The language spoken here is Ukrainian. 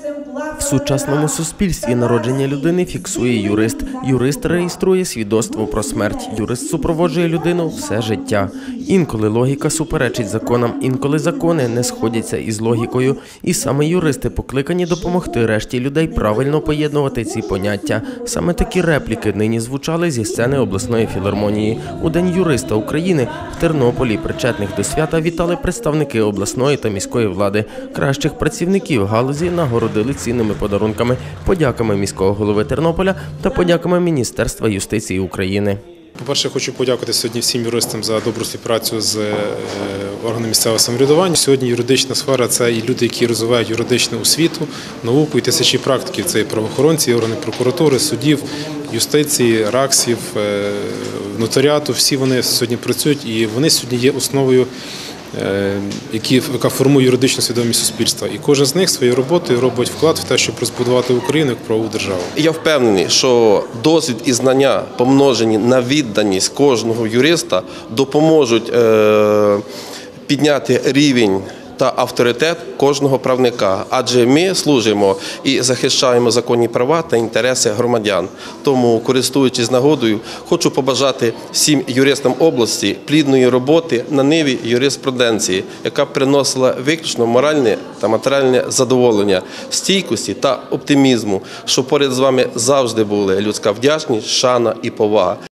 В сучасному суспільстві народження людини фіксує юрист. Юрист реєструє свідоцтво про смерть. Юрист супроводжує людину все життя. Інколи логіка суперечить законам, інколи закони не сходяться із логікою. І саме юристи покликані допомогти решті людей правильно поєднувати ці поняття. Саме такі репліки нині звучали зі сцени обласної філармонії. У День юриста України в Тернополі причетних до свята вітали представники обласної та міської влади. Кращих працівників галузі нагородили цінними подарунками, подяками міського голови Тернополя та подяками Міністерства юстиції України. По-перше, хочу подякувати сьогодні всім юристам за добру співпрацю з органами місцевого самоврядування. Сьогодні юридична сфера – це і люди, які розвивають юридичну освіту, науку і тисячі практиків. Це і правоохоронці, і органи прокуратури, судів, юстиції, РАКСів, нотаріату. Всі вони сьогодні працюють і вони сьогодні є основою, яка формує юридичну свідомість суспільства. І кожен з них своєю роботою робить вклад в те, щоб розбудувати Україну як правову державу. Я впевнений, що досвід і знання, помножені на відданість кожного юриста, допоможуть підняти рівень та авторитет кожного правника, адже ми служимо і захищаємо законні права та інтереси громадян. Тому, користуючись нагодою, хочу побажати всім юристам області плідної роботи на ниві юриспруденції, яка приносила виключно моральне та матеріальне задоволення, стійкості та оптимізму, щоб поряд з вами завжди були людська вдячність, шана і повага.